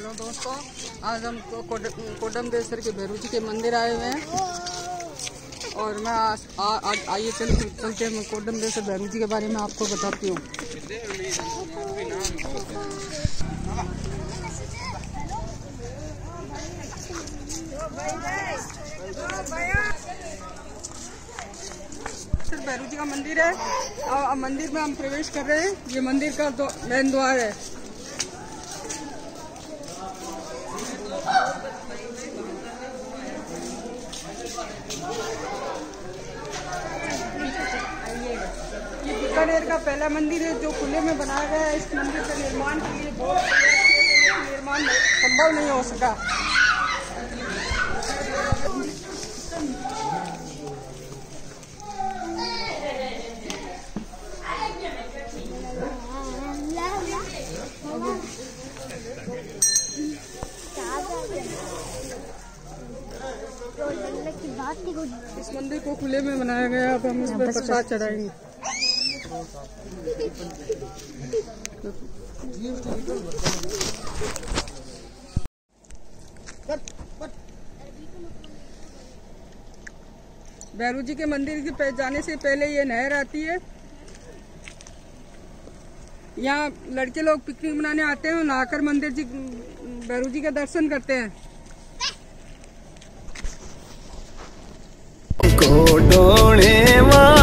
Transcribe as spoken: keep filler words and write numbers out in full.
Hello दोस्तों, आज हम कोडम देसर के भैरू जी के मंदिर आए हुए हैं और मैं आज आइए चल चलते हैं कोडम देसर भैरू जी के बारे में आपको बताती हूँ। भैरू जी का मंदिर है और मंदिर में हम प्रवेश कर रहे हैं। ये मंदिर का दो मेन द्वार है। ये बीकानेर का पहला मंदिर है जो खुले में बनाया गया है। इस मंदिर के निर्माण के लिए बहुत निर्माण संभव नहीं हो सका। इस मंदिर को खुले में बनाया गया। अब हम इस पर प्रसाद चढ़ाएंगे। भैरू जी के मंदिर के जाने से पहले ये नहर आती है। यहाँ लड़के लोग पिकनिक मनाने आते हैं और नहाकर मंदिर जी भैरू जी का दर्शन करते हैं। कोडोणे